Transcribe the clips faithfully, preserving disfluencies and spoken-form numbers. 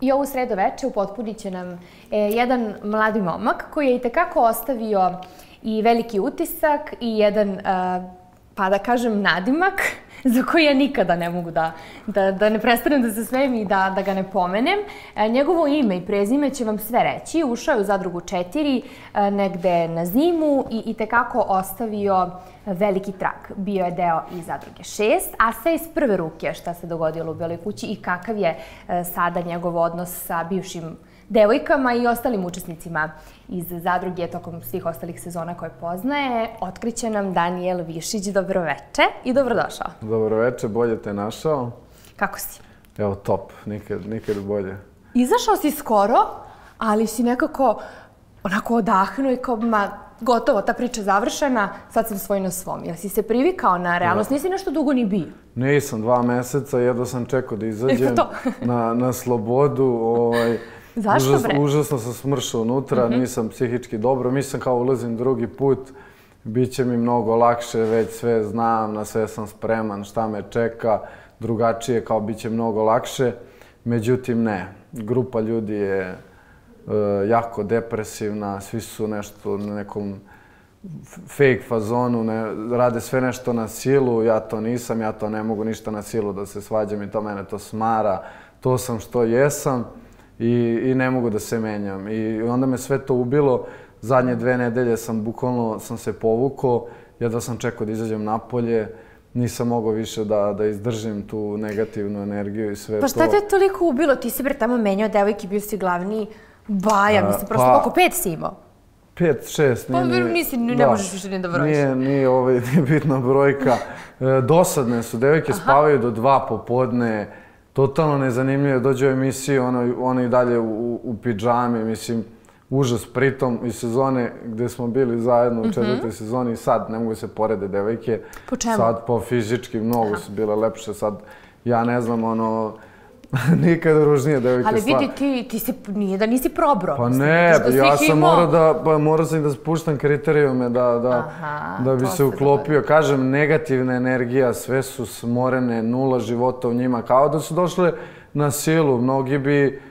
I ovu sredu veče upotpunit će nam jedan mladi momak koji je itekako ostavio i veliki utisak i jedan, pa da kažem, nadimak za koji ja nikada ne mogu da, da, da ne prestanem da se smijem i da, da ga ne pomenem. Njegovo ime i prezime će vam sve reći. Ušao je u Zadrugu četiri negde na zimu i itekako ostavio veliki trag. Bio je deo i Zadruge šest, a sve iz prve ruke šta se dogodilo u Beloj kući i kakav je sada njegov odnos sa bivšim devojkama i ostalim učesnicima iz Zadruge tokom svih ostalih sezona koje poznaje. Otkriće nam Danijel Višić. Dobroveče i dobrodošao. Dobroveče, bolje te našao. Kako si? Evo, top, nikad, nikad bolje. Izašao si skoro, ali si nekako onako odahnuo i kao, ma, gotovo, ta priča završena, sad sam svoj na svom. Jel si se privikao na realnost? Nisi nešto dugo ni bio? Nisam, dva meseca, jedva sam čekao da izađem na, na slobodu. Ovaj, Zašto užas, bre? Užasno sam smršao unutra, mm-hmm. nisam psihički dobro. Mislim kao ulazim drugi put, bit će mi mnogo lakše, već sve znam, na sve sam spreman, šta me čeka, drugačije, kao bit će mnogo lakše. Međutim, ne. Grupa ljudi je e, jako depresivna, svi su nešto na nekom fake fazonu, ne, rade sve nešto na silu, ja to nisam, ja to ne mogu ništa na silu da se svađam i to mene to smara, to sam što jesam. I, i ne mogu da se menjam. I onda me sve to ubilo. Zadnje dve nedelje sam bukvalno sam se povukao, jedva sam čekao da izađem napolje, nisam mogao više da, da izdržim tu negativnu energiju i sve to. Pa šta te je toliko ubilo? Ti si bre tamo menjao devojke, bio si glavni baja, mislim, prosto koliko, pet si imao? Pet, šest. Pa nisi, ne možeš više ni da brojiš. Nije, nije, ovaj, nije bitna brojka. Dosadne su, devojke spavaju do dva popodne, totalno nezanimljivo, dođe u emisiju, ono, ono i dalje u, u pidžami, mislim, užas. Pritom iz sezone gde smo bili zajedno u četvrtoj mm-hmm. sezoni i sad ne mogu se porede devojke. Po čemu? Sad po fizički mnogo Aha. su bile lepše, sad ja ne znam, ono, nikad ružnije devojke. Ali vidi, ti, ti si, nije da nisi probro. Pa ne, ja sam morao da, pa morao sam da spuštam kriterijume da, da, Aha, da bi se uklopio. Kažem, negativna energija, sve su smorene, nula života u njima, kao da su došle na silu. Mnogi bi e,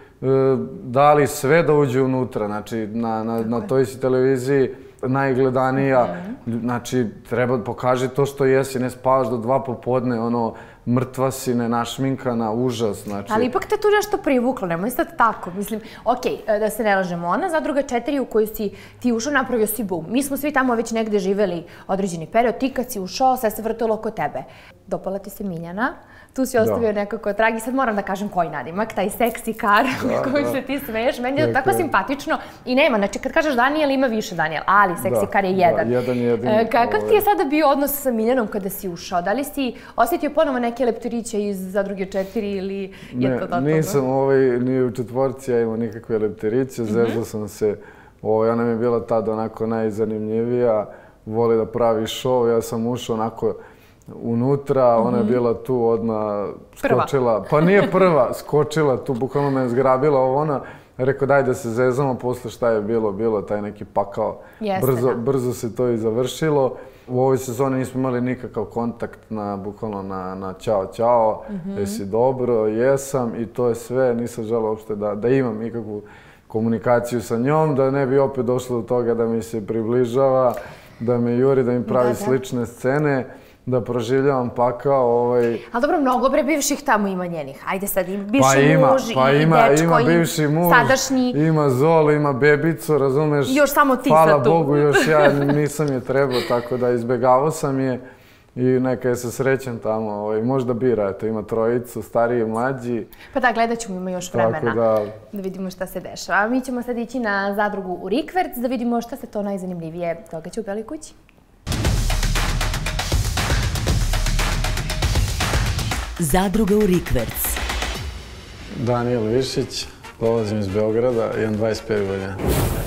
dali sve da uđe unutra, znači na, na, na toj si televiziji najgledanija, mm-hmm. znači treba pokaži to što jesi, ne spavaš do dva popodne, ono, mrtva si, ne našminkana, užas, znači... Ali ipak te tu nešto privuklo, nemoj sad tako, mislim, okej, da se ne lažemo, ona Zadruga četiri u koju si ti ušao, napravio si bum. Mi smo svi tamo već negde živeli određeni period, ti kad si ušao, sve se vrtilo oko tebe. Dopala ti se Miljana, tu si ostavio nekako trag i sad moram da kažem koji nadimak, taj seksi kar koji se ti smeješ, meni je tako simpatično i nema, znači kad kažeš Danijel ima više Danijel, ali seksi kar je jedan. Da, jedan jedin. Kakav ti je sada bio odnos sa Miljanom kada si ušao? Da li si osjetio ponovo neke leptiriće iz Zadruge četiri ili je to totalno? Ne, nisam ovaj, ni u četvorci ja imao nikakve leptiriće, zezao sam se, ona mi je bila tada onako najzanimljivija, voli da pravi show, ja sam ušao onako unutra, ona je bila tu odmah skočila, pa nije prva, skočila tu, bukvalno me zgrabila ona, rekao daj da se zezamo, posle šta je bilo, bilo taj neki pakao, brzo, brzo se to i završilo. U ovoj sezoni nismo imali nikakav kontakt na, bukvalno na, na ćao, ćao, mm-hmm. jesi dobro, jesam i to je sve, nisam želeo uopšte da, da imam nikakvu komunikaciju sa njom, da ne bi opet došlo do toga da mi se približava, da me juri, da mi pravi da, da. slične scene, da proživljavam pakao. Ovaj... Ali dobro, mnogo bre bivših tamo ima njenih. Ajde sad, bivši pa ima, muž pa i ima, dečko ima bivši muž, sadašnji. Ima Zolu, ima bebicu, razumeš? Još samo ti Hvala sad tu. Bogu, još ja nisam je trebao, tako da izbegavao sam je i neka je se srećem tamo. Ovaj, možda bira, eto, ima trojicu, stariji i mlađi. Pa da, gledat ćemo, ima još vremena da... da vidimo šta se dešava. Mi ćemo sad ići na Zadrugu u Rikverc da vidimo šta se to najzanimljivije događa u Beloj kući. Zadruga u Rikverc. Danijel Višić, dolazim iz Beograda, imam dvadeset pet godina.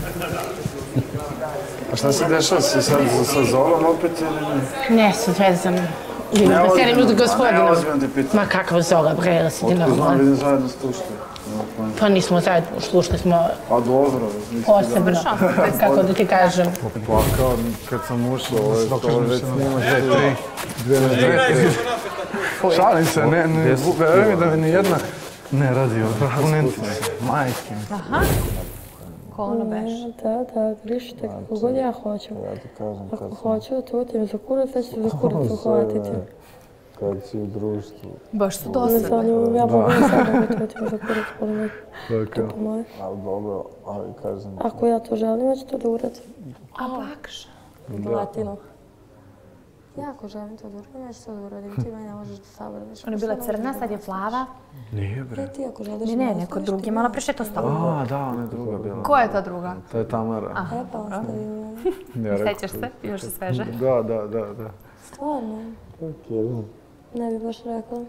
A šta se dešava? Si sad sa Zolom opet ili... Ne, sad vezam. Vidim da sedim uz gospodina. Ne ozbiljno te pitam. Ma kakav Zola, bre, da si ti normalno. Otko znam, vidim zajedno ste ušli. Pa nismo zajedno ušli, ušli smo... A dobro. Posebno, kako da ti kažem. Pa kao kad sam ušao, ovo već snima dve, tri. Dve, dve, tri. Šalim se, ne, ne, verujem da mi nijedna Ne radi ovo, punenti se, majke. Aha. Ko ono beše? Da, da, grišite kako god ja hoću. Ako hoću da tutim za kurac, ja ću za kurac uhvatiti. Kad si u društvu. Baš su dosadne. Ja mogu sada da tutim za kurac, ali ne Tako. moje. Ali dobro, ali kažem... Ako ja to želim, ja ću to da uradim. A bakša? Latino. Ja ako želim to da uradim, ja ću to da uradim. Ti mene ne možeš da sabraniš. Ona je bila crna, sad je plava. Nije bre. Ne, ti ako želiš... Ne, ne, neko drugi. Malo pre što je to s tobom. A, da, ona je druga bila. Ko je ta druga? To je Tamara. E pa ostavi. Ja rekao- Sećaš se? Još je sveže. Da, da, da, da. Stvarno? Ne bi baš rekla.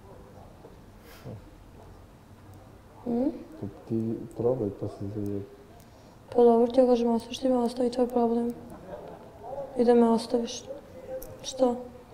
Ti probaj pa se zavijem. Pa dobro, ti ja kažem, ostaviš ti me ostavi, to je problem. I da me ostaviš. Što?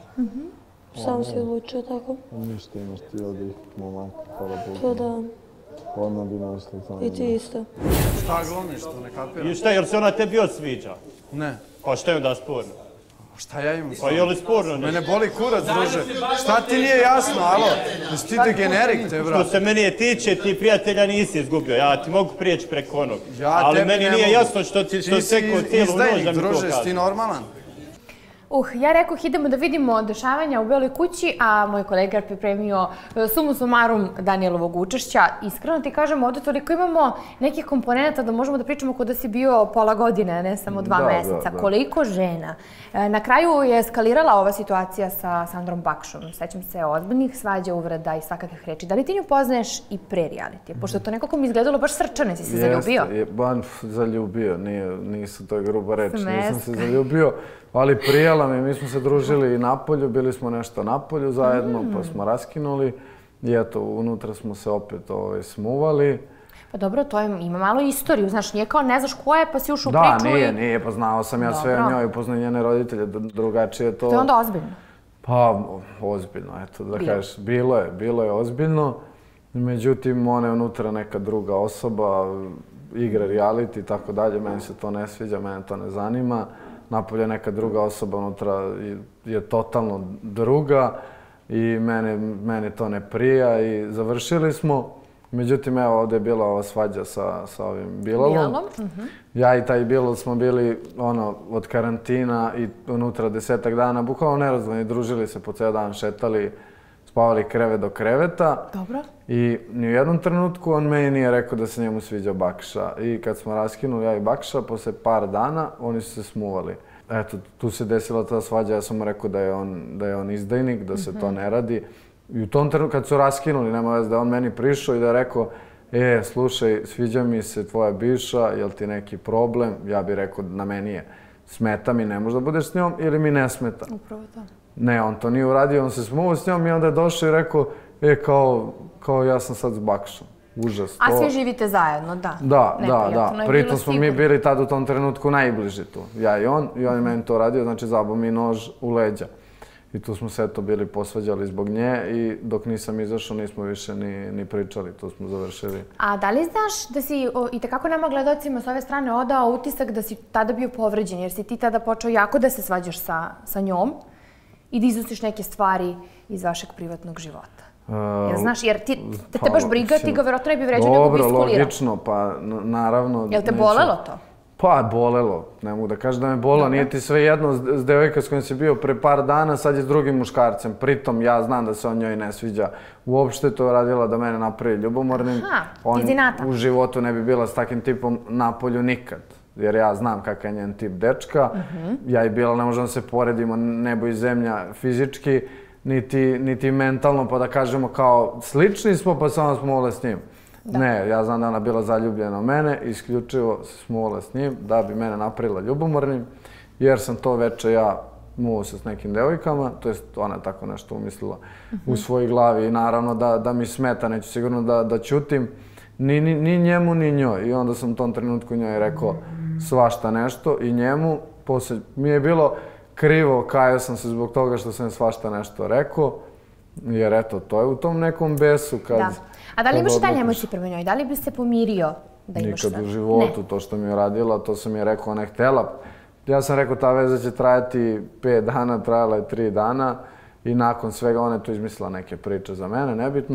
Sam si odlučio tako? Ništa imaš ti ovdje momaka, hvala Bogu. To da. Odmah bi nosila samo. I ti isto. Šta gloniš, to ne kapiram? I šta, jel se ona tebi osviđa? Ne. Pa šta je onda sporno? Šta ja imam? Pa je li sporno nešto? Mene boli kurac, druže. Šta ti nije jasno, alo? Jesi ti degenerik, te, Što brat? se meni tiče, ti prijatelja nisi izgubio. Ja ti mogu prijeći preko onog. Ja Ali tebi meni ne nije mogu. jasno što ti što Ti si sekao cijelu noć izdajnik, da mi to druže, jesi ti kaže. normalan? Uh, ja rekoh idemo da vidimo dešavanja u Beloj kući, a moj kolega je pripremio e, sumu sumarum Danielovog učešća. Iskreno ti kažem, ovdje toliko imamo nekih komponenta da možemo da pričamo kod da si bio pola godine, a ne samo dva Da, meseca. da, da. Koliko žena. E, na kraju je eskalirala ova situacija sa Sandrom Bakšom. Sećam se ozbiljnih svađa, uvreda i svakakvih reči. Da li ti nju poznaješ i pre realitija? Pošto je to nekako mi izgledalo baš srčane, si se zaljubio. Jeste, je, ban, zaljubio, nije, nisu, to je gruba reč, nisam Smeska. se zaljubio, ali prijela mi, mi smo se družili i napolju, bili smo nešto napolju zajedno, pa smo raskinuli i eto, unutra smo se opet ovaj, smuvali. Pa dobro, to je, ima malo istoriju, znaš, nije kao ne znaš ko je, pa si ušao u Da, priču nije, i... nije, pa znao sam ja sve o Dobro. njoj, upoznao njene roditelje, dru- drugačije to... To je onda ozbiljno. Pa, o- ozbiljno, eto, da kažeš, bilo je, bilo je ozbiljno. Međutim, ona je unutra neka druga osoba, igra reality i tako dalje, meni se to ne sviđa, mene to ne zanima. Napolje neka druga osoba unutra je, je totalno druga i mene, meni to ne prija i završili smo. Međutim, evo, ovdje je bila ova svađa sa, sa ovim Bilalom. Bilalom, Ja i taj Bilal smo bili ono, od karantina i unutra desetak dana, bukvalno nerazdvojni, družili se po ceo dan, šetali, spavali krevet do kreveta. Dobro. I ni u jednom trenutku on meni nije rekao da se njemu sviđa Bakša. I kad smo raskinuli ja i Bakša, posle par dana, oni su se smuvali. Eto, tu se desila ta svađa, ja sam mu rekao da je on, da je on izdajnik, da se to ne radi. I u tom trenutku kad su raskinuli, nema veze da je on meni prišao i da je rekao e, slušaj, sviđa mi se tvoja bivša, jel ti neki problem? Ja bih rekao na meni je smeta mi, ne možda budeš s njom ili mi ne smeta. Upravo to. Ne, on to nije uradio, on se smuvao s njom i onda je došao i rekao e, kao, kao ja sam sad s Bakšom. Užas. A to- svi živite zajedno, da. Da, da, Neprijatno da. je Pritom bilo smo mi sigurno. bili tad u tom trenutku najbliži tu. Ja i on, i on je meni to radio, znači zabao mi nož u leđa. I tu smo se eto bili posvađali zbog nje i dok nisam izašao nismo više ni, ni pričali, tu smo završili. A da li znaš da si o, i tekako nama gledocima s ove strane odao utisak da si tada bio povređen, jer si ti tada počeo jako da se svađaš sa, sa njom i da iznosiš neke stvari iz vašeg privatnog života? Jer znaš, jer ti, te, te baš briga, ti ga verovatno ne bi vređao, nego bi Dobro, iskulirao. logično, pa n- naravno... Jel te neću- bolelo to? Pa, bolelo. Ne mogu da kažem da me bolelo. Nije ti sve jedno s, s devojka s kojom si bio pre par dana, sad je s drugim muškarcem. Pritom, ja znam da se on njoj ne sviđa. Uopšte to je radila da mene napravi ljubomornim. Aha, on iz inata. u životu ne bi bila s takvim tipom napolju nikad. Jer ja znam kakav je njen tip dečka. Ja i Bila ne možemo se poredimo nebo i zemlja fizički, niti, niti mentalno, pa da kažemo kao slični smo, pa samo smo vole s njim. Ne, ja znam da ona bila zaljubljena u mene, isključivo se smuvala s njim da bi mene napravila ljubomornim, jer sam to veče ja muvao se s nekim devojkama, to jest ona je tako nešto umislila u svojoj glavi i naravno da, da mi smeta, neću sigurno da, da ćutim ni, ni, ni njemu ni njoj. I onda sam u tom trenutku njoj rekao svašta nešto i njemu, poslije mi je bilo krivo, kajao sam se zbog toga što sam svašta nešto rekao, jer eto, to je u tom nekom besu kad... Da. A da li kad imaš i dalje odlučiš. emocije prema njoj? Da li bi se pomirio da imaš Nikad sve? u životu, Ne. to što mi je radila, to sam je rekao, ona je htjela. Ja sam rekao, ta veza će trajati pet dana, trajala je tri dana i nakon svega ona je tu izmislila neke priče za mene, nebitno.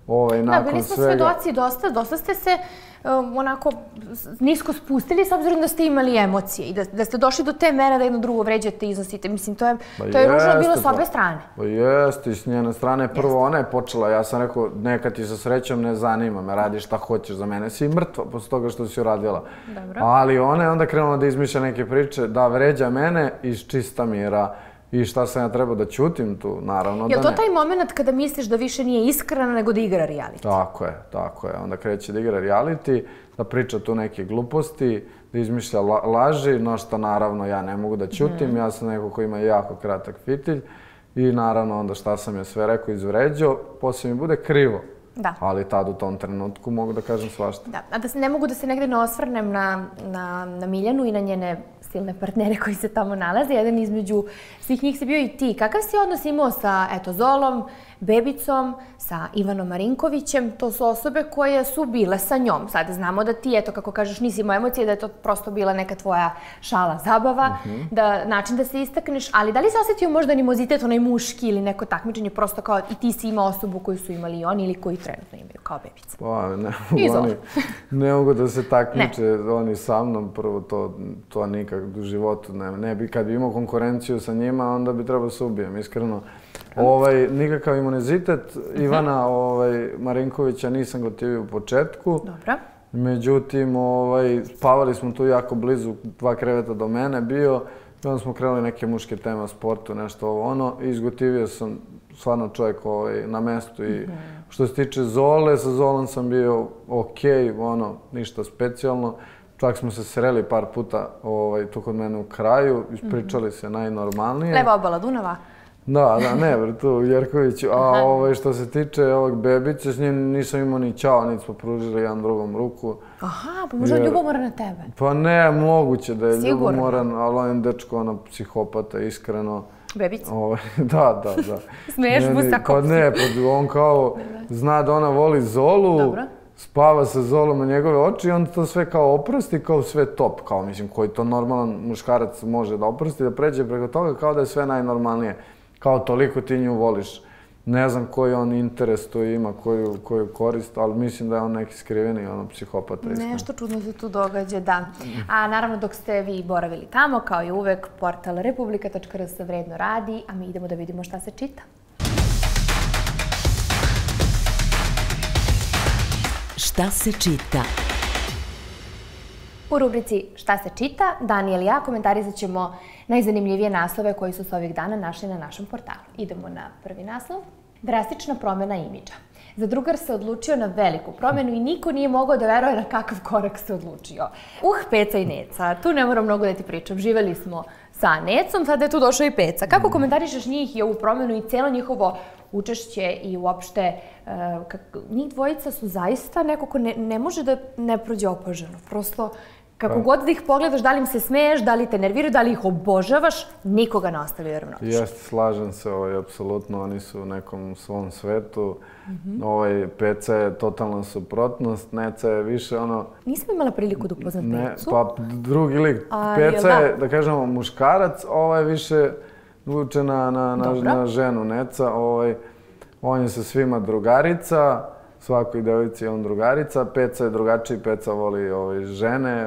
ovaj, nakon svega... Da, bili smo svedoci dosta, dosta ste se onako nisko spustili s obzirom da ste imali emocije i da ste došli do te mere da jedno drugo vređate i iznosite. Mislim, to je ružno bilo s obe strane. Pa jeste, i s njene strane. Prvo ona je počela, ja sam rekao, neka ti sa srećom ne zanima me, radi šta hoćeš za mene. Si mrtva posle toga što si uradila. Ali ona je onda krenula da izmišlja neke priče, da vređa mene iz čista mira. I šta sam ja trebao da ćutim tu, naravno da ne. Je li to taj moment kada misliš da više nije iskrena nego da igra reality? Tako je, tako je. Onda kreće da igra reality, da priča tu neke gluposti, da izmišlja laži, no što naravno ja ne mogu da ćutim. Ja sam neko ko ima jako kratak fitilj i naravno onda šta sam je sve rekao, izvređao, poslije mi bude krivo. Da. Ali tad u tom trenutku mogu da kažem svašta. Da, a da ne mogu da se negde ne osvrnem na Miljanu i na njene silne partnere koji se tamo nalaze. Jedan između svih njih si bio i ti. Kakav si odnos imao sa, eto, Zolom, Bebicom, sa Ivanom Marinkovićem? To su osobe koje su bile sa njom. Sad znamo da ti, eto, kako kažeš, nisi imao emocije, da je to prosto bila neka tvoja šala, zabava, da način da se istakneš. Ali da li se osjetio možda animozitet, onaj muški ili neko takmičenje, prosto kao i ti si imao osobu koju su imali i oni ili koji trenutno imaju, kao Bebica? Pa, ne mogu da se takmiče oni sa mnom. Prvo, to nikak u životu ne bi. Kad bi imao konkurenciju sa njima, onda bi trebao se ubijem, iskreno. Nikakav imunizitet. Ivana Marinkovića nisam gotivio u početku. Dobro. Međutim, spavali smo tu jako blizu, dva kreveta do mene bio. I onda smo krenuli neke muške teme o sportu, nešto ovo ono. I izgotivio sam stvarno čovjek na mestu. I što se tiče Zole, sa Zolom sam bio okej, ono, ništa specijalno. Čak smo se sreli par puta tu kod mene u kraju, ispričali se najnormalnije. Leva obala Dunava? Da, da, ne, tu u Jerkoviću. A što se tiče ovog Bebice, s njim nisam imao ni čao, niti smo pružili jedan drugom ruku. Aha, pa možda je ljubomoran na tebe? Pa ne, moguće da je ljubomoran, ali on je dečko, ono, psihopata, iskreno. Bebica? Da, da, da. Smeješ mu sa kopsi? Pa ne, pa on kao zna da ona voli Zolu, spava sa Zolom na njegove oči i onda to sve kao oprosti, kao sve top. Kao, mislim, koji to normalan muškarac može da oprosti, da pređe preko toga, kao da je sve najnormalnije. Kao toliko ti nju voliš. Ne znam koji on interes to ima, koju korist, ali mislim da je on neki skriveni, ono, psihopata. Nešto čudno se tu događa, da. A naravno, dok ste vi boravili tamo, kao i uvek, portal republika tačka r s vredno radi, a mi idemo da vidimo šta se čita. Šta se čita? U rubrici Šta se čita, Danijel i ja komentarizat ćemo najzanimljivije naslove koji su se ovih dana našli na našem portalu. Idemo na prvi naslov. Drastična promjena imidža. Zadrugar se odlučio na veliku promjenu i niko nije mogao da veruje na kakav korak se odlučio. Uh, Peca i Neca, tu ne moram mnogo da ti pričam. Živeli smo sa Necom, sada je tu došao i Peca. Kako komentarišeš njih i ovu promjenu i cijelo njihovo učešće i uopšte njih dvojica su zaista neko ko ne može da ne prođe opaženo. Prosto, kako god da ih pogledaš, da li im se smeješ, da li te nerviraju, da li ih obožavaš, nikoga ne ostavio ravnodušno. Jeste, slažem se, apsolutno, oni su u nekom svom svetu. Peca je totalna suprotnost, Neca je više ono... Nisam imala priliku da upoznam Pecu. Pa drugi lik. Peca je, da kažemo, muškarac, ovo je više vuče na ženu Neca. On je sa svima drugarica, svakoj devojci je on drugarica. Peca je drugačiji, Peca voli žene,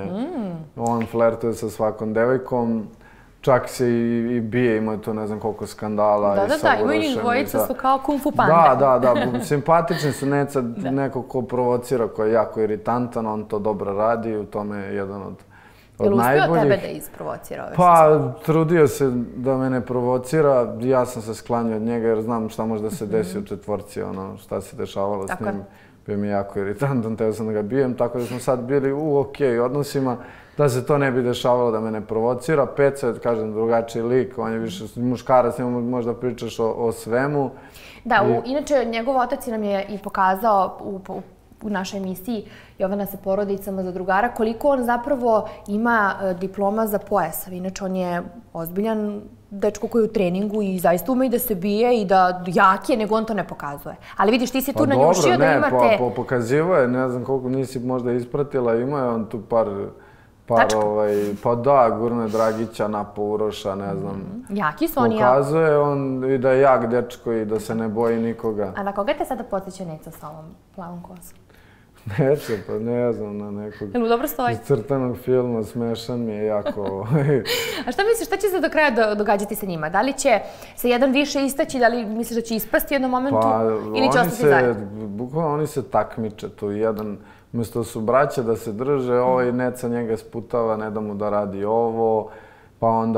on flertuje sa svakom devojkom. Čak se i bije, imaju tu ne znam koliko skandala. Da, da, da, imaju njih dvojica su kao kung fu pande. Da, da, da, simpatični su. Neca neko ko provocira, ko je jako iritantan, on to dobro radi, u tome je jedan od najboljih. Je li uspio tebe da isprovocira ove Pa, trudio se da me ne provocira, ja sam se sklanio od njega jer znam šta može da se desi u četvorci, ono šta se dešavalo s njim. Bio mi jako iritantan, teo sam da ga bijem, tako da smo sad bili u okej odnosima. Da se to ne bi dešavalo, da me ne provocira. Peca je, kažem, drugačiji lik, on je više muškarac, njemu možda pričaš o svemu. Da, inače, njegov otac nam je i pokazao u našoj emisiji Jovana sa porodicama za drugara koliko on zapravo ima diploma za pojasav. Inače, on je ozbiljan dečko koji je u treningu i zaista ume i da se bije i da jak je, nego on to ne pokazuje. Ali vidiš, ti si tu nanjušio da imate... Pa dobro, ne, pokazivo je, ne znam koliko nisi možda ispratila, ima je on tu par par, ovaj, pa da, gurne Dragića, napa Uroša, ne znam. Jaki su oni. Pokazuje on i da je jak dečko i da se ne boji nikoga. A na koga te sada podsjeća Neca sa ovom plavom kosom? Neće, pa ne znam, na nekog Jel mu dobro stoji? iz crtanog filma, smešan mi je jako. A šta misliš, šta će se do kraja događati sa njima? Da li će se jedan više istaći, da li misliš da će ispasti u jednom momentu ili će ostati zajedno? Bukvalno oni se takmiče tu, jedan, umjesto su braća da se drže, ovaj Neca njega sputava, ne da mu da radi ovo, pa onda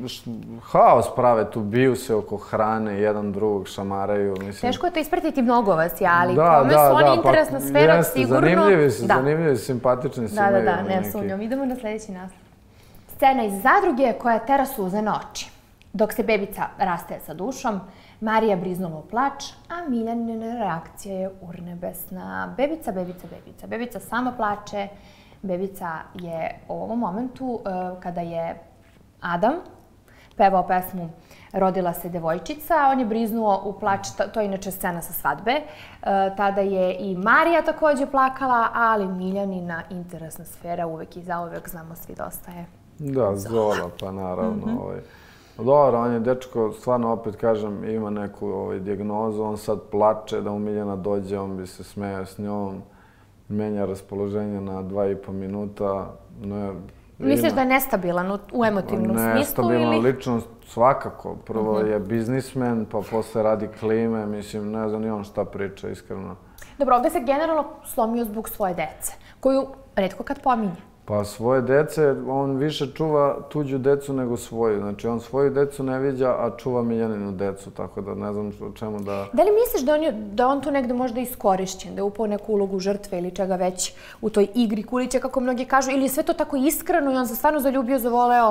haos prave tu, biju se oko hrane, jedan drugog šamaraju. Teško je to ispratiti, mnogo vas je, ali kome su oni interesna sfera, sigurno... Zanimljivi su, zanimljivi, simpatični su. Da, da, da, ne sumnjam. Idemo na sljedeći naslov. Scena iz Zadruge koja tera suze na oči. Dok se bebica rastaje sa dušom, Marija briznula u plač, a Miljanina reakcija je urnebesna. Bebica, bebica, bebica. Bebica sama plače. Bebica je u ovom momentu, kada je Adam pevao pesmu Rodila se devojčica, on je briznuo u plač, to je inače scena sa svadbe. Tada je i Marija također plakala, ali Miljanina interesna sfera uvek i zauvek, znamo svi, dosta je. Da, Zola, pa naravno. Dobro, on je dečko, stvarno opet kažem, ima neku dijagnozu, on sad plače da mu Miljana dođe, on bi se smejao s njom, menja raspoloženje na dva i po minuta. Misliš da je nestabilan u emotivnom smislu? Nestabilan ličnost, svakako. Prvo je biznismen, pa posle radi klime, mislim, ne znam ni on šta priča, iskreno. Dobro, ovdje se generalno slomio zbog svoje dece, koju retko kad pominje. Pa svoje dece, on više čuva tuđu decu nego svoju. Znači, on svoju decu ne viđa, a čuva Miljaninu decu, tako da ne znam o čemu da... Da li misliš da je on tu negde možda iskorišćen, da je upao neku ulogu žrtve ili čega već u toj igri kulića, kako mnogi kažu, ili je sve to tako iskreno i on se stvarno zaljubio, zavoleo?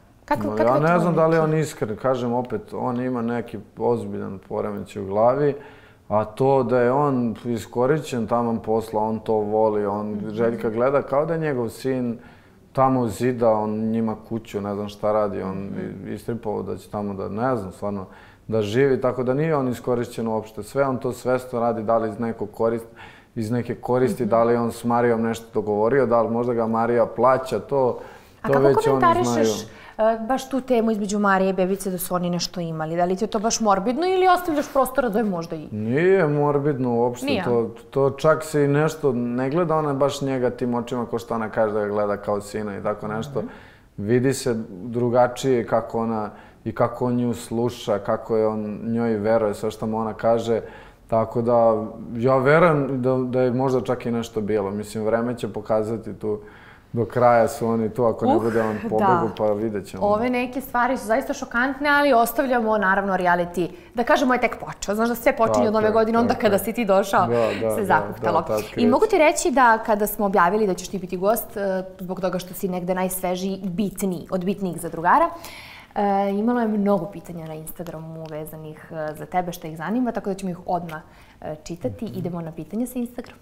Ja ne znam da li je on iskren, kažem opet, on ima neki ozbiljan poremećaj u glavi, a to da je on iskorišćen tamo posla, on to voli, on Željka gleda kao da je njegov sin tamo zida, on njima kuću, ne znam šta radi, on istripao da će tamo da, ne znam, stvarno, da živi, tako da nije on iskorišćen uopšte. Sve on to svesno radi, da li iz nekog koristi, iz neke koristi, da li on s Marijom nešto dogovorio, da li možda ga Marija plaća, to, to već oni znaju. Baš tu temu između Marije i bebice da su oni nešto imali? Da li ti je to baš morbidno ili ostavljaš prostora da je možda i... Nije morbidno uopšte. To čak se i nešto ne gleda ona baš njega tim očima ko što ona kaže da ga gleda kao sina i tako nešto. Vidi se drugačije kako ona i kako on nju sluša, kako je on njoj veruje, sve što mu ona kaže. Tako da ja verujem da je možda čak i nešto bilo. Mislim, vreme će pokazati tu. Do kraja su oni tu, ako ne bude on pobegu, pa vidjet ćemo. Ove neke stvari su zaista šokantne, ali ostavljamo, naravno, reality. Da kažemo je tek počeo. Znaš da sve počinje od nove godine, onda kada si ti došao, se zakuhtalo. I mogu ti reći da kada smo objavili da ćeš ti biti gost, zbog toga što si negde najsvežiji i bitniji, od bitnijih zadrugara, imalo je mnogo pitanja na Instagramu vezanih za tebe, što ih zanima, tako da ćemo ih odmah čitati. Idemo na pitanje sa Instagrama.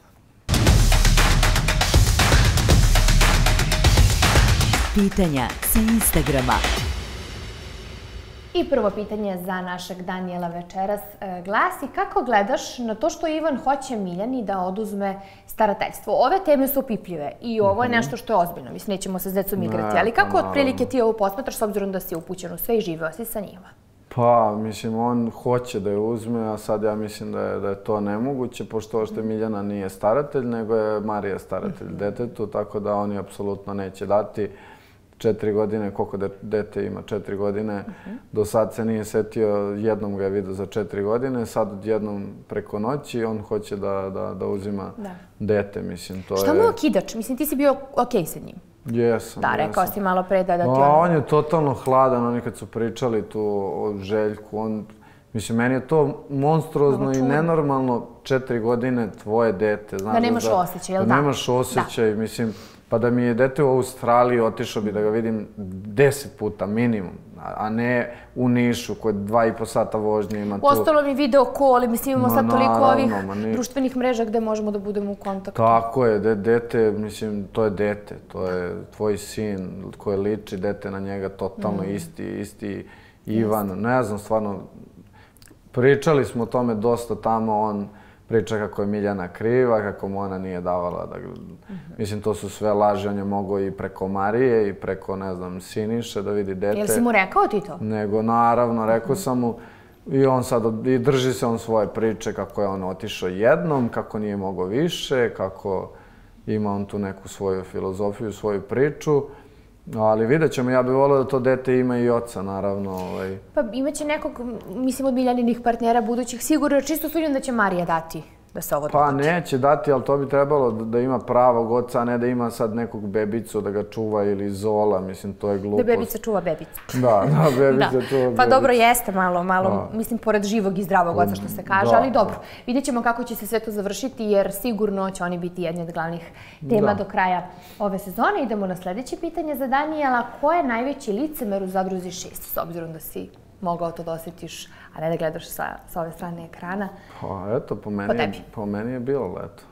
Pitanja sa Instagrama. I prvo pitanje za našeg Danijela večeras glasi: kako gledaš na to što Ivan hoće Miljani da oduzme starateljstvo? Ove teme su opipljive i ovo je nešto što je ozbiljno. Mislim, nećemo se s decom igrati, ali kako otprilike ti ovo posmatraš s obzirom da si upućen u sve i živeo si sa njima? Pa, mislim, on hoće da je uzme, a sad ja mislim da je to nemoguće, pošto što Miljana nije staratelj, nego je Marija staratelj detetu, tako da oni apsolutno neće dati. Četiri godine, koliko dete ima, četiri godine. Do sad se nije setio, jednom ga je vidio za četiri godine, sad jednom preko noći on hoće da uzima dete, mislim, to je... Šta mu je okidač? Mislim, ti si bio okej sa njim. Jesam, da, rekao si malo pre da ti on... On je totalno hladan, oni kad su pričali tu o Željku, on... Mislim, meni je to monstruozno i nenormalno, četiri godine tvoje dete. Da nemaš osjećaj, jel da? Da nemaš osjećaj, mislim... Pa da mi je dete u Australiji, otišao bi da ga vidim deset puta minimum, a ne u Nišu koji dva i po sata vožnje ima tu. Ostalo mi video call, mislim imamo sad toliko ovih društvenih mreža gde možemo da budemo u kontaktu. Tako je, dete, mislim, to je dete, to je tvoj sin koji liči dete na njega, totalno isti, isti Ivan, ne znam, stvarno, pričali smo o tome dosta tamo, on priča kako je Miljana kriva, kako mu ona nije davala da... Mislim, to su sve laži, on je mogao i preko Marije i preko, ne znam, Siniše da vidi dete. Jel si mu rekao ti to? Nego, naravno, rekao sam mu i on sad, i drži se on svoje priče kako je on otišao jednom, kako nije mogao više, kako ima on tu neku svoju filozofiju, svoju priču. Ali vidjet ćemo, ja bih volio da to dete ima i oca, naravno. Pa imaće nekog, mislim, od Miljaninih partnera budućih, sigurno, čisto sumnjam da će Marija dati da se ovo dotiče. Pa neće dati, ali to bi trebalo da ima pravog oca, a ne da ima sad nekog bebicu da ga čuva ili Zola, mislim, to je glupost. Da bebica čuva bebicu. Da, da, bebica čuva bebicu. Pa dobro, jeste malo, malo, mislim, pored živog i zdravog oca što se kaže, ali dobro. Vidjet ćemo kako će se sve to završiti, jer sigurno će oni biti jedni od glavnih tema do kraja ove sezone. Idemo na sljedeće pitanje za Danijela. Ko je najveći licemer u Zadruzi šest, s obzirom da si mogao to da osjetiš, a ne da gledaš sa ove strane ekrana? Pa eto, po meni je bilo Leto.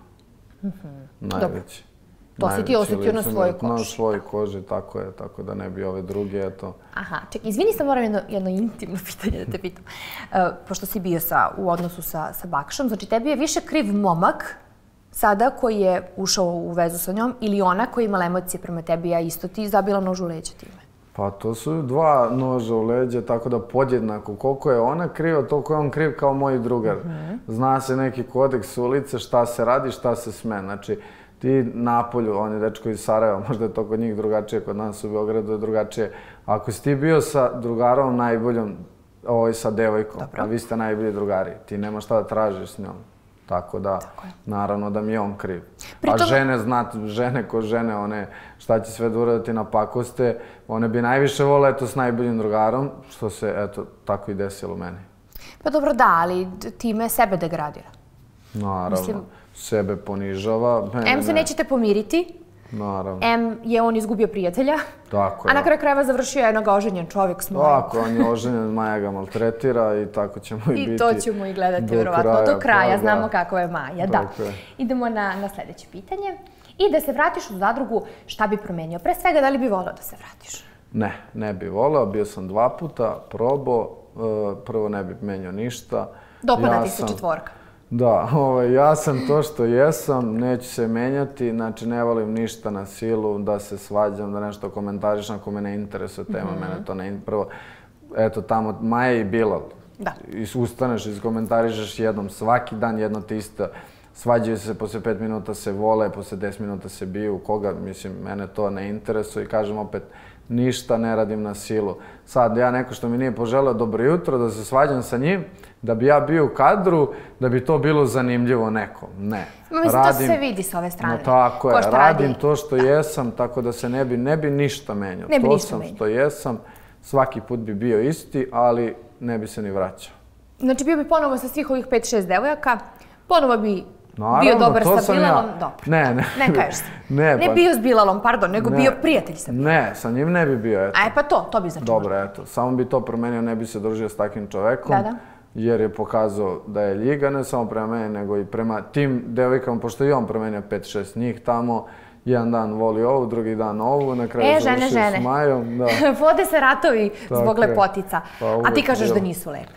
Najveći. To si ti osjetio na svojoj koži? Na svojoj koži, tako je, tako da ne bi ove druge, eto. Aha, čekaj, izvini, sam moram jedno intimno pitanje da te pitam. Pošto si bio u odnosu sa Bakšom, znači tebi je više kriv momak sada koji je ušao u vezu sa njom ili ona koja je imala emocije prema tebi, a isto ti zabila nož u leđa time? Pa to su dva noža u leđe, tako da podjednako. Koliko je ona kriva, toliko je on kriv kao moj drugar. Zna se neki kodeks ulice, šta se radi, šta se sme. Znači, ti napolju, on je dečko iz Sarajeva, možda je to kod njih drugačije, kod nas u Beogradu je drugačije. Ako si ti bio sa drugarom najboljom, ovaj sa devojkom, a vi ste najbolji drugari, ti nema šta da tražiš s njom. Tako da, naravno da mi je on kriv. A žene, znate, žene ko žene, one šta će sve da uraditi na pakoste, one bi najviše vole, eto, s najboljim drugarom, što se, eto, tako i desilo meni. Pa dobro, da, ali time sebe degradira. Naravno, sebe ponižava. Em se nećete pomiriti, naravno. Em je on izgubio prijatelja, a na kraju krajeva završio je jednog oženjen čovjek s Majom. Tako, on je oženjen, Maja ga maltretira i tako ćemo i biti. I to ćemo i gledati, vjerovatno, do kraja, znamo kako je Maja, da. Idemo na sljedeće pitanje. I da se vratiš u Zadrugu, šta bi promenio? Pre svega, da li bi voleo da se vratiš? Ne, ne bi voleo, bio sam dva puta, probao, prvo ne bi menjao ništa. Dopada ti se četvorka? Da, ja sam to što jesam, neću se menjati, znači ne volim ništa na silu, da se svađam, da nešto komentarišem, ako me ne interesuje tema, mene to ne interesuje. Prvo, eto tamo Maja i Bilal, ustaneš, iskomentarišeš jednom, svaki dan jedno te isto, svađaju se, posle pet minuta se vole, posle deset minuta se biju, koga, mislim, mene to ne interesuje i kažem opet, ništa ne radim na silu. Sad, ja neko što mi nije poželeo dobro jutro, da se svađam sa njim, da bi ja bio u kadru, da bi to bilo zanimljivo nekom. Ne. Mislim, to se vidi s ove strane. Tako je, radim to što jesam, tako da se ne bi ništa menjao. To sam što jesam, svaki put bi bio isti, ali ne bi se ni vraćao. Znači, bio bi ponovo sa svih ovih pet šest devojaka, ponovo bi bio dobar sa Bilalom, dobro. Ne, ne. Ne kažeš se. Ne bio s Bilalom, pardon, nego bio prijatelj sa Bilalom. Ne, sa njim ne bi bio, eto. A pa to, to bi značilo. Dobro, eto. Samo bi to promenio, ne bi se družio s takvim čovekom. Da, da. Jer je pokazao da je ljiga, ne samo prema meni, nego i prema tim devojkama, pošto i on promenio pet šest njih tamo. Jedan dan voli ovu, drugi dan ovu, na kraju završio s Majom. Vode se ratovi zbog lepotica, a ti kažeš da nisu lepe.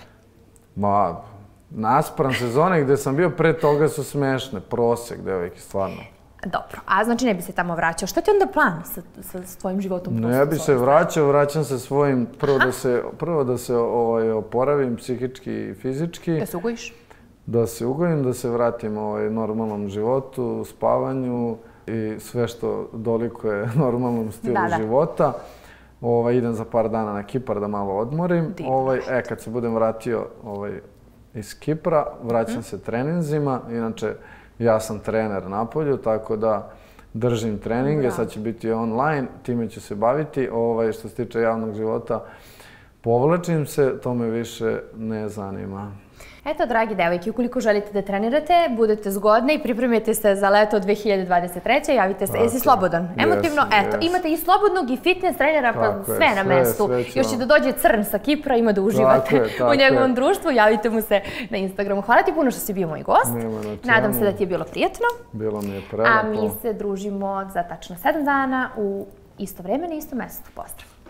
Ma, naspram sezone gde sam bio, pre toga su smešne, prosek devojke, stvarno. Dobro, a znači ne bi se tamo vraćao. Šta ti onda plan sa tvojim životom? Ne bi se vraćao, vraćam se svojim, prvo da se oporavim psihički i fizički. Da se ugojiš? Da se ugojim, da se vratim normalnom životu, spavanju i sve što dolikuje normalnom stilu života. Idem za par dana na Kipar da malo odmorim. E, kad se budem vratio iz Kipra, vraćam se treninzima. Inače, ja sam trener na polju, tako da držim treninge, sad će biti online, time ću se baviti. Što se tiče javnog života, povlačim se, to me više ne zanima. Eto, dragi devojke, ukoliko želite da trenirate, budete zgodne i pripremite se za leto dve hiljade dvadeset treće. Javite se. Jesi slobodan? Emotivno, eto, imate i slobodnog i fitness trenera, pa sve na mestu. Još će da dođe Crn sa Kipra, ima da uživate u njegovom društvu. Javite mu se na Instagramu. Hvala ti puno što si bio moj gost. Nadam se da ti je bilo prijatno. Bilo mi je prelepo. A mi se družimo za tačno sedam dana u isto vreme na isto mesto. Pozdrav!